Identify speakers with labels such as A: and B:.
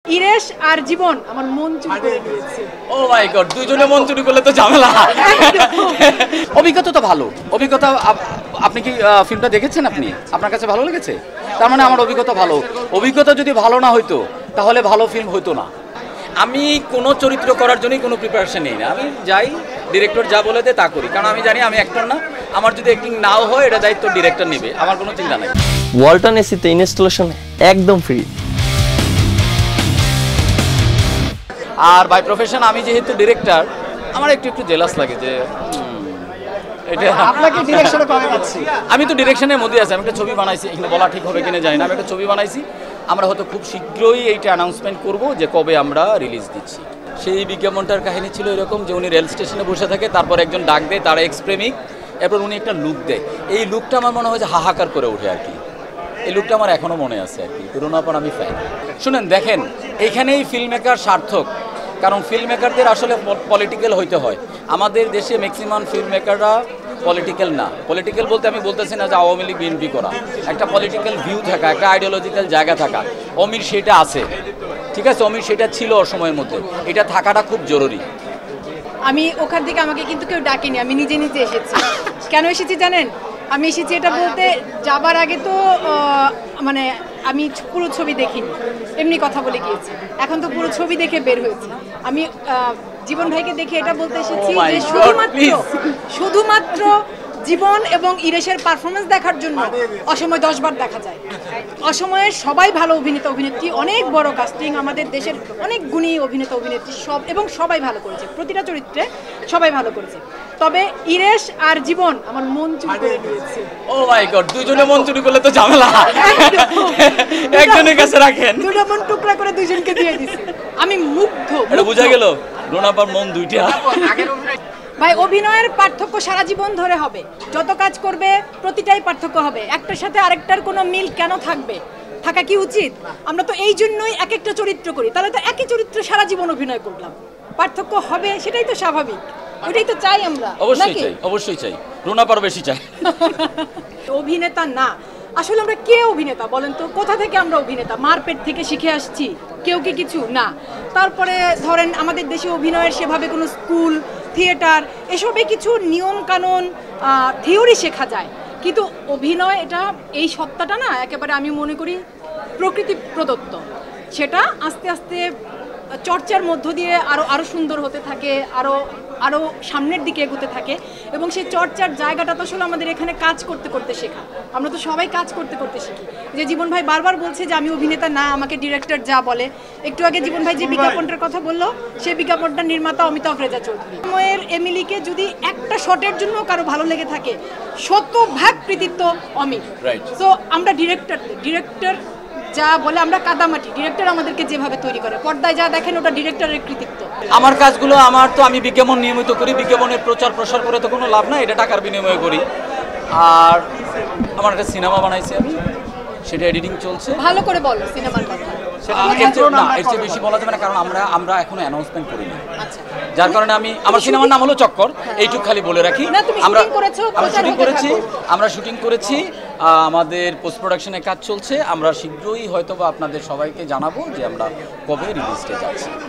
A: ইরেশ আর জীবন আমার মন চুরি করে নিয়েছে।
B: ও মাই গড, দুইজনে মন চুরি করলে তো ঝামেলা। অভিজ্ঞতা তো ভালো, অভিজ্ঞতা আপনি কি ফিল্মটা দেখেছেন? আপনি আপনার কাছে ভালো লেগেছে? তার মানে আমার অভিজ্ঞতা ভালো। অভিজ্ঞতা যদি ভালো না হইতো তাহলে ভালো ফিল্ম হইতো না। আমি কোনো চরিত্র করার জন্যই কোনো প্রিপারেশন নেই না, আমি যাই ডিরেক্টর যা বলে দেয় তা করি, কারণ আমি জানি আমি অ্যাক্টর না, আমার যদি অ্যাক্টিং নাও হয় এটা দায়িত্ব ডিরেক্টর নেবে, আমার কোনো চিন্তা নাই।
C: ওয়ালটন এসিতে ইনস্টলেশন একদম ফ্রি।
B: আর বাই প্রফেশন আমি যেহেতু ডিরেক্টর, আমার একটু একটু জেলাস লাগে যে এটা
A: আপনাকে ডিরেকশনে কবে পাচ্ছি?
B: আমি তো ডিরেকশনের মধ্যে আছি। আমি একটা ছবি বানাইছি, এখানে বলা ঠিক হবে কিনা জানি না, আমি একটা ছবি বানাইছি। আমরা হয়তো খুব শীঘ্রই এইটা অ্যানাউন্সমেন্ট করব যে কবে আমরা রিলিজ দিচ্ছি। সেই বিজ্ঞাপনটার কাহিনী ছিল এরকম যে উনি রেল স্টেশনে বসে থাকে, তারপর একজন ডাক দেয়, তারা এক্স প্রেমিক, এরপর উনি একটা লুক দেয়। এই লুকটা আমার মনে হয় যে হাহাকার করে ওঠে আর কি। এই লুকটা আমার এখনও মনে আছে আর কি, পুরোনো পর আমি ফ্যান। শুনেন, দেখেন, এইখানেই ফিল্ম মেকার সার্থক, কারণ ফিল্ম মেকারদের আসলে পলিটিক্যাল হইতে হয়। আমাদের দেশে ম্যাক্সিমাম ফিল্ম মেকাররা পলিটিক্যাল না। পলিটিক্যাল বলতে আমি বলতেছি না যে আওয়ামী লীগ বিএনপি করা, একটা পলিটিক্যাল ভিউ থাকা, একটা আইডিওলজিক্যাল জায়গা থাকা। অমির সেটা আছে, ঠিক আছে, অমির সেটা ছিল ওর সময়ের মধ্যে, এটা থাকাটা খুব জরুরি।
A: আমি ওখান থেকে আমাকে কিন্তু কেউ ডাকেনি, আমি নিজে নিজে এসেছি। কেন এসেছি জানেন? আমি এসেছি এটা বলতে, যাবার আগে তো মানে আমি পুরো ছবি দেখিনি, এমনি কথা বলে গিয়েছি। এখন তো পুরো ছবি দেখে বের হয়েছি। আমি জীবন ভাইকে দেখে এটা বলতে এসেছি যে শুধুমাত্র জীবন এবং ইরেশের পারফরমেন্স দেখার জন্য অসময় 10 বার দেখা যায়। অসময়ের সবাই ভালো অভিনেতা অভিনেত্রী, অনেক বড় কাস্টিং, আমাদের দেশের অনেক গুণী অভিনেতা অভিনেত্রী সব, এবং সবাই ভালো করেছে, প্রতিটা চরিত্রে সবাই ভালো করেছে। তবে ইরেশ আর জীবন আমার মন চুরি করে নিয়েছে।
B: ও মাই গড, দুইজনে মন চুরি করলে তো ঝামেলা। একজনের কাছে রাখেন,
A: দুটো মন টুকরা করে দুইজনকে দিয়ে দিছি। আমি মুগ্ধ।
B: এটা বোঝা গেল রোনাপার মন দুইটা।
A: ভাই, অভিনয়ের পার্থক্য সারা জীবন ধরে হবে, যত কাজ করবে প্রতিটাই পার্থক্য হবে। একটার সাথে আরেকটার কোনো মিল কেন থাকবে? থাকা কি উচিত? আমরা তো এই জন্যই এক একটা চরিত্র করি, তাহলে তো একই চরিত্র সারা জীবন অভিনয় করলাম, পার্থক্য হবে, সেটাই তো স্বাভাবিক, ওইটাই তো চাই আমরা।
B: অবশ্যই চাই, অবশ্যই চাই, রোনাপার বেশি চাই।
A: অভিনেতা না, আসলে আমরা কে অভিনেতা বলেন তো? কোথা থেকে আমরা অভিনেতা? মার পেট থেকে শিখে আসছি কেউ কি কিছু না? তারপরে ধরেন আমাদের দেশে অভিনয়ের সেভাবে কোনো স্কুল, থিয়েটার, এসবে কিছু নিয়ম কানুন, থিওরি শেখা যায়, কিন্তু অভিনয় এটা, এই সত্তাটা না একেবারে আমি মনে করি প্রকৃতি প্রদত্ত। সেটা আস্তে আস্তে চর্চার মধ্য দিয়ে আরও সুন্দর হতে থাকে, আরও সামনের দিকে এগোতে থাকে, এবং সেই চর্চার জায়গাটা তো আসলে আমাদের এখানে কাজ করতে করতে শেখা। আমরা তো সবাই কাজ করতে করতে শিখি। যে জীবন ভাই বারবার বলছে যে আমি অভিনেতা না, আমাকে ডিরেক্টর যা বলে। একটু আগে জীবন ভাই যে বিজ্ঞাপনটার কথা বললো, সেই বিজ্ঞাপনটার নির্মাতা অমিতাভ রেজা চৌধুরী। সময়ের এমিলিকে যদি একটা শটের জন্য কারো ভালো লেগে থাকে, 100% কৃতিত্ব অমিত। সো আমরা ডিরেক্টর যা বলে আমরা কাদামাটি, ডিরেক্টর আমাদেরকে যেভাবে তৈরি করে, পর্দায় যা দেখেন ওটা ডিরেক্টরের কৃতিত্ব।
B: আমার কাজগুলো, আমি বিজ্ঞাপন নিয়মিত করি, বিজ্ঞাপনের প্রচার প্রসার করে তো কোনো লাভ নাই, এটা টাকার বিনিময়ে করি। আর আমার একটা সিনেমা বানাইছি আমি, সেটা এডিটিং চলছে।
A: ভালো করে বলো সিনেমার কথা।
B: এর চেয়ে বেশি বলা যাবে না, কারণ আমরা এখনো অ্যানাউন্সমেন্ট করিনি। যার কারণে আমার সিনেমার নাম হলো চক্কর, এইটুক খালি বলে রাখি। আমরা শুটিং করেছি, আমাদের পোস্ট প্রোডাকশনের কাজ চলছে। আমরা শীঘ্রই হয়তো বা আপনাদের সবাইকে জানাবো যে আমরা কবে রিলিজে যাচ্ছি।